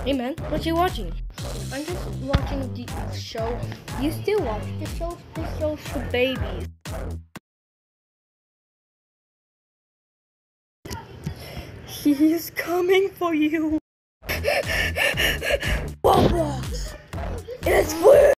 Hey man, what you watching? I'm just watching the show. You still watch the show? The show's for babies. He's coming for you. Roblox! It's weird!